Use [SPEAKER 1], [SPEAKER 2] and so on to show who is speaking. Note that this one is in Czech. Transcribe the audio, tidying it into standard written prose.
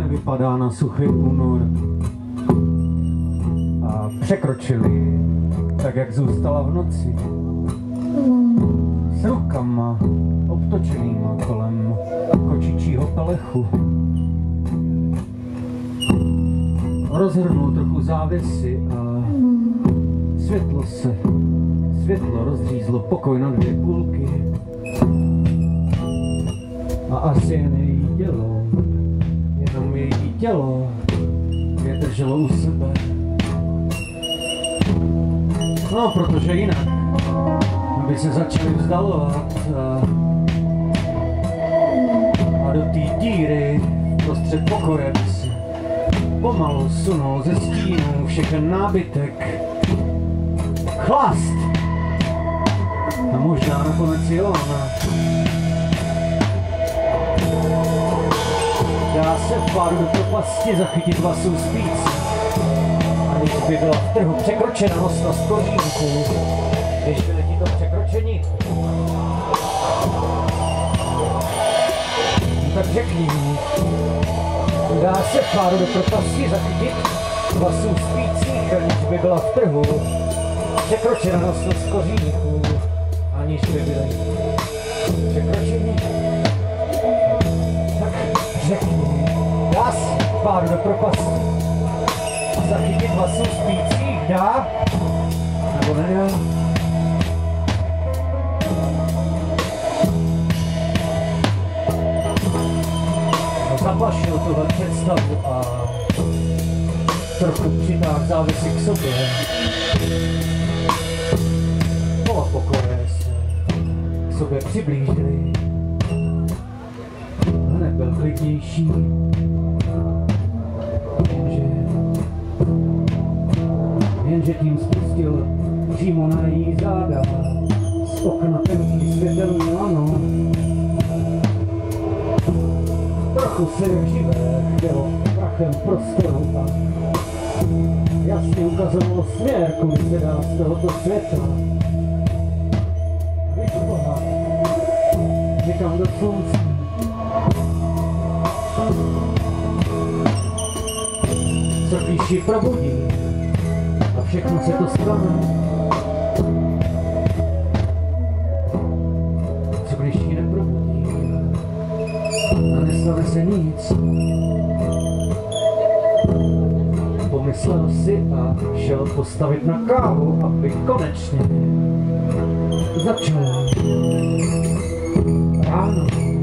[SPEAKER 1] nevypadá na suchý únor. A překročili, tak jak zůstala v noci. S rukama obtočenýma kolem kočičího pelechu. Rozhrnul trochu závěsy a světlo rozřízlo pokoj na dvě půlky. A asi jen její tělo, jenom její tělo je drželo u sebe. No, protože jinak by se začali vzdalovat a do té díry prostřed pokoje by se pomalu sunul ze stínů všechen nábytek. Chlast! A možná nakonec i ona. Dá se v pádu do propasti zachytit vlasů spící. A když by byla v trhu překročena nosnost kořínků, když byly ti to překročení, no tak řekni mi, dá se v pádu do propasti zachytit vlasů spících, aniž by byla v trhu překročena nosnost kořínků, aniž by byly překročení. Tak řekni, dá se v pádu do propasti zachytit vlasů spících, dá? Nebo nedá? No, zaplašil tuhle představu a trochu přitáhl závisy k sobě. Pola pokoje se k sobě přiblížili. Hned byl klidnější. Jenže tím spustil přímo na její záda z okna tenký světelný lano. Trochu se jak živé chtělo prachem prostoru a jasně ukazovalo směr, kudy se dá z tohoto světa. Vyšplhat někam do slunce. Co když ji probudí a všechno se to stane? Co když ji neprobudí a nestane se nic? Pomyslel si a šel postavit na kávu, aby konečně začal ráno.